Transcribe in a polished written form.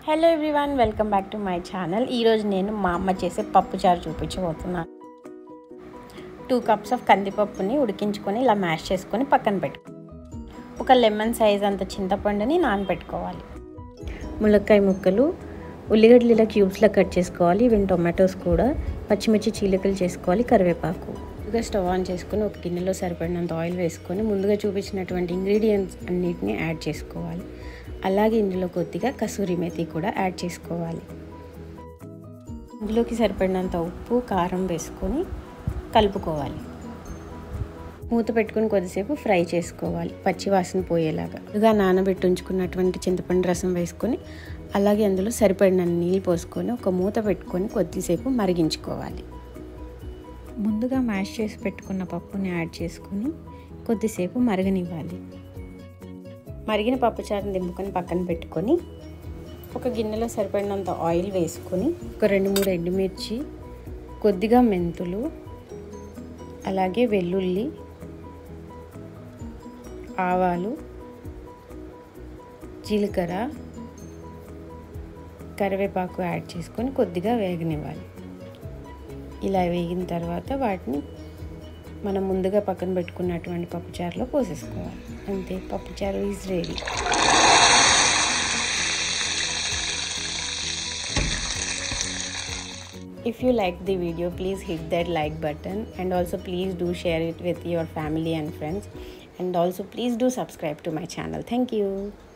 Hello everyone, welcome back to my channel. ఈరోజు నేను మా అమ్మ చేసే పప్పుచారు చూపించబోతున్నాను. 2 కప్స్ ఆఫ్ కందిపప్పుని ఉడికించుకొని ఇలా మ్యాష్ చేసుకొని పక్కన పెట్టుకోవాలి. ఒక లెమన్ సైజ్ అంత చింతపండుని నానబెట్టుకోవాలి. ములక్కాయ ముక్కలు, ఉల్లిగడ్డలు ఇలా క్యూబ్స్లో కట్ చేసుకోవాలి. ఈవెన్ టొమాటోస్ కూడా, పచ్చిమిర్చి చీలికలు చేసుకోవాలి, కరివేపాకు. ముందుగా స్టవ్ ఆన్ చేసుకొని ఒక గిన్నెలో సరిపడినంత ఆయిల్ వేసుకొని ముందుగా చూపించినటువంటి ఇంగ్రీడియంట్స్ అన్నిటిని యాడ్ చేసుకోవాలి. అలాగే ఇందులో కొద్దిగా కసూరి మేతి కూడా యాడ్ చేసుకోవాలి. ఇందులోకి సరిపడినంత ఉప్పు, కారం వేసుకొని కలుపుకోవాలి. మూత పెట్టుకొని కొద్దిసేపు ఫ్రై చేసుకోవాలి, పచ్చి వాసన పోయేలాగా. ముందుగా నానబెట్టి ఉంచుకున్నటువంటి చింతపండు రసం వేసుకొని అలాగే అందులో సరిపడిన నీళ్ళు పోసుకొని ఒక మూత పెట్టుకొని కొద్దిసేపు మరిగించుకోవాలి. ముందుగా మ్యాష్ చేసి పెట్టుకున్న పప్పుని యాడ్ చేసుకొని కొద్దిసేపు మరగనివ్వాలి. మరిగిన పప్పుచారుని దింపుకొని పక్కన పెట్టుకొని ఒక గిన్నెలో సరిపడినంత ఆయిల్ వేసుకొని ఒక 2-3 ఎండుమిర్చి, కొద్దిగా మెంతులు, అలాగే వెల్లుల్లి, ఆవాలు, జీలకర్ర, కరివేపాకు యాడ్ చేసుకొని కొద్దిగా వేగనివ్వాలి. ఇలా వేగిన తర్వాత వాటిని మనం ముందుగా పక్కన పెట్టుకున్నటువంటి పప్పుచారులో పోసేసుకోవాలి. అంతే, పప్పుచారు is ready. If you like the video, please hit that like button, and also please do share it with your family and friends, and also please do subscribe to my channel. Thank you.